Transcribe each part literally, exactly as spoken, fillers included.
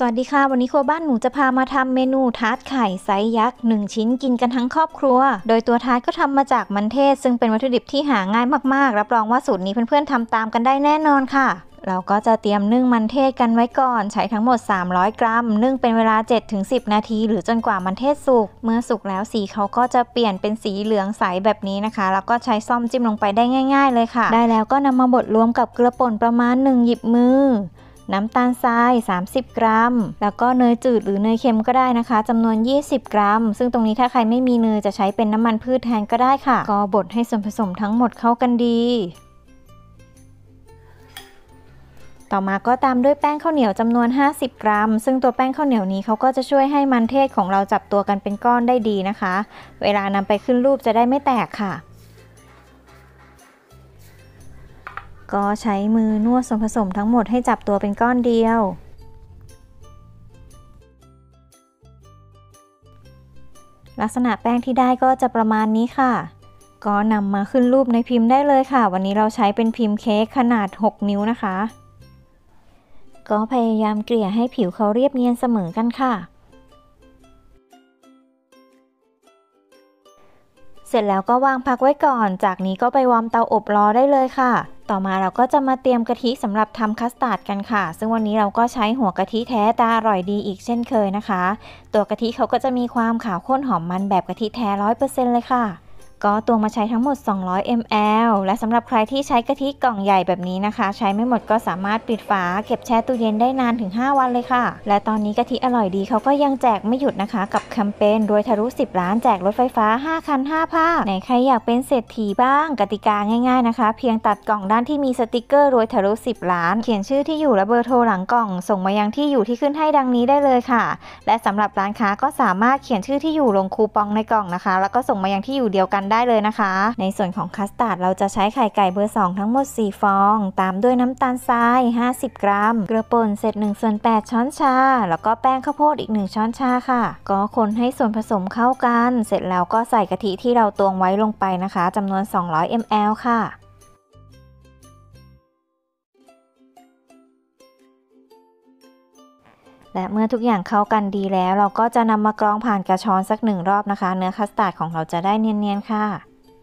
สวัสดีค่ะวันนี้ครัวบ้านหนูจะพามาทำเมนูทาร์ตไข่ไซส์ยักษ์หนึ่งชิ้นกินกันทั้งครอบครัวโดยตัวทาร์ตก็ทำมาจากมันเทศซึ่งเป็นวัตถุดิบที่หาง่ายมากๆรับรองว่าสูตรนี้เพื่อนๆทำตามกันได้แน่นอนค่ะเราก็จะเตรียมนึ่งมันเทศกันไว้ก่อนใช้ทั้งหมดสามร้อยกรัมนึ่งเป็นเวลา เจ็ดถึงสิบ นาทีหรือจนกว่ามันเทศสุกเมื่อสุกแล้วสีเขาก็จะเปลี่ยนเป็นสีเหลืองใสแบบนี้นะคะแล้วก็ใช้ซ่อมจิ้มลงไปได้ง่ายๆเลยค่ะได้แล้วก็นำมาบดรวมกับเกลือป่นประมาณหนึ่งหยิบมือน้ำตาลทรายสามสิบกรัมแล้วก็เนยจืดหรือเนยเค็มก็ได้นะคะจำนวนยี่สิบกรัมซึ่งตรงนี้ถ้าใครไม่มีเนยจะใช้เป็นน้ำมันพืชแทนก็ได้ค่ะก็บดให้ส่วนผสมทั้งหมดเข้ากันดีต่อมาก็ตามด้วยแป้งข้าวเหนียวจำนวนห้าสิบกรัมซึ่งตัวแป้งข้าวเหนียวนี้เขาก็จะช่วยให้มันเทศของเราจับตัวกันเป็นก้อนได้ดีนะคะเวลานำไปขึ้นรูปจะได้ไม่แตกค่ะก็ใช้มือนวดส่วนผสมทั้งหมดให้จับตัวเป็นก้อนเดียวลักษณะแป้งที่ได้ก็จะประมาณนี้ค่ะก็นำมาขึ้นรูปในพิมพ์ได้เลยค่ะวันนี้เราใช้เป็นพิมพ์เค้กขนาดหกนิ้วนะคะก็พยายามเกลี่ยให้ผิวเขาเรียบเนียนเสมอกันค่ะเสร็จแล้วก็วางพักไว้ก่อนจากนี้ก็ไปวอร์มเตาอบรอได้เลยค่ะต่อมาเราก็จะมาเตรียมกะทิสำหรับทำคัสตาร์ดกันค่ะซึ่งวันนี้เราก็ใช้หัวกะทิแท้ตาอร่อยดีอีกเช่นเคยนะคะตัวกะทิเขาก็จะมีความขาวข้นหอมมันแบบกะทิแท้ ร้อยเปอร์เซ็นต์ เลยค่ะก็ตวงมาใช้ทั้งหมดสองร้อยมิลลิลิตร และสำหรับใครที่ใช้กะทิกล่องใหญ่แบบนี้นะคะใช้ไม่หมดก็สามารถปิดฝาเก็บแช่ตู้เย็นได้นานถึงห้าวันเลยค่ะและตอนนี้กะทิอร่อยดีเขาก็ยังแจกไม่หยุดนะคะกับแคมเปญรวยทะลุสิบล้านแจกรถไฟฟ้าห้าคันห้าภาคไหนใครอยากเป็นเศรษฐีบ้างกติกาง่ายๆนะคะเพียงตัดกล่องด้านที่มีสติกเกอร์รวยทะลุสิบล้านเขียนชื่อที่อยู่และเบอร์โทรหลังกล่องส่งมายังที่อยู่ที่ขึ้นให้ดังนี้ได้เลยค่ะและสำหรับร้านค้าก็สามารถเขียนชื่อที่อยู่ลงคูปองในกล่องนะคะแล้วก็ส่งมายังที่อยู่เดียวกันได้เลยนะคะในส่วนของคัสตาร์ดเราจะใช้ไข่ไก่เบอร์สองทั้งหมดสี่ฟองตามด้วยน้ำตาลทรายห้าสิบกรัมเกลือป่นเศษหนึ่งส่วนแปดช้อนชาแล้วก็แป้งข้าวโพดอีกหนึ่งช้อนชาค่ะก็คนให้ส่วนผสมเข้ากันเสร็จแล้วก็ใส่กะทิที่เราตวงไว้ลงไปนะคะจำนวนสองร้อยมิลลิลิตร ค่ะและเมื่อทุกอย่างเข้ากันดีแล้วเราก็จะนำมากรองผ่านกระชอนสักหนึ่งรอบนะคะเนื้อคัสตาร์ดของเราจะได้เนียนๆค่ะ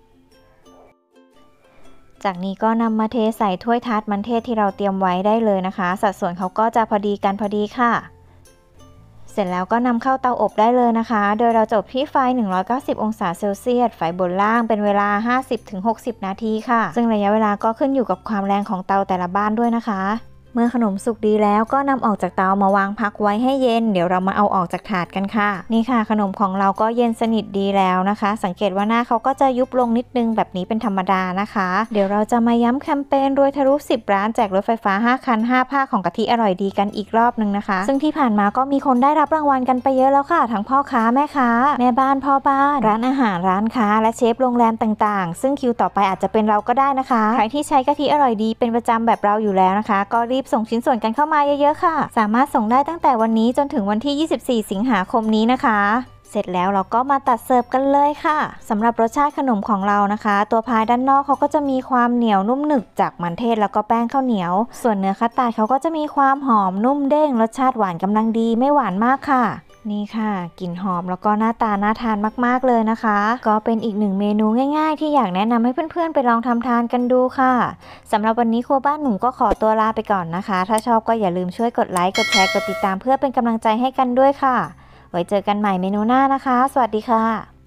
จากนี้ก็นำมาเทใส่ถ้วยทาร์ตมันเทศที่เราเตรียมไว้ได้เลยนะคะสัดส่วนเขาก็จะพอดีกันพอดีค่ะเสร็จแล้วก็นำเข้าเตาอบได้เลยนะคะโดยเราจะอบที่ไฟหนึ่งร้อยเก้าสิบองศาเซลเซียสไฟบนล่างเป็นเวลา ห้าสิบถึงหกสิบ นาทีค่ะซึ่งระยะเวลาก็ขึ้นอยู่กับความแรงของเตาแต่ละบ้านด้วยนะคะเมื่อขนมสุกดีแล้วก็นำออกจากเตามาวางพักไว้ให้เย็นเดี๋ยวเรามาเอาออกจากถาดกันค่ะนี่ค่ะขนมของเราก็เย็นสนิทดีแล้วนะคะสังเกตว่าหน้าเขาก็จะยุบลงนิดนึงแบบนี้เป็นธรรมดานะคะเดี๋ยวเราจะมาย้ำแคมเปญรวยทะลุสิบล้านแจกรถไฟฟ้าห้าคันห้าภาคของกะทิอร่อยดีกันอีกรอบนึงนะคะซึ่งที่ผ่านมาก็มีคนได้รับรางวัลกันไปเยอะแล้วค่ะทั้งพ่อค้าแม่ค้าแม่บ้านพ่อบ้านร้านอาหารร้านค้าและเชฟโรงแรมต่างๆซึ่งคิวต่อไปอาจจะเป็นเราก็ได้นะคะใครที่ใช้กะทิอร่อยดีเป็นประจำแบบเราอยู่แล้วนะคะก็รีบส่งชิ้นส่วนกันเข้ามาเยอะๆค่ะสามารถส่งได้ตั้งแต่วันนี้จนถึงวันที่ยี่สิบสี่สิงหาคมนี้นะคะเสร็จแล้วเราก็มาตัดเสิร์ฟกันเลยค่ะสำหรับรสชาติขนมของเรานะคะตัวพายด้านนอกเขาก็จะมีความเหนียวนุ่มหนึบจากมันเทศแล้วก็แป้งข้าวเหนียวส่วนเนื้อคัสตาร์ดเขาก็จะมีความหอมนุ่มเด้งรสชาติหวานกำลังดีไม่หวานมากค่ะนี่ค่ะกลิ่นหอมแล้วก็หน้าตาน่าทานมากๆเลยนะคะก็เป็นอีกหนึ่งเมนูง่ายๆที่อยากแนะนำให้เพื่อนๆไปลองทำทานกันดูค่ะสำหรับวันนี้ครัวบ้านหนูก็ขอตัวลาไปก่อนนะคะถ้าชอบก็อย่าลืมช่วยกดไลค์กดแชร์กดติดตามเพื่อเป็นกำลังใจให้กันด้วยค่ะไว้เจอกันใหม่เมนูหน้านะคะสวัสดีค่ะ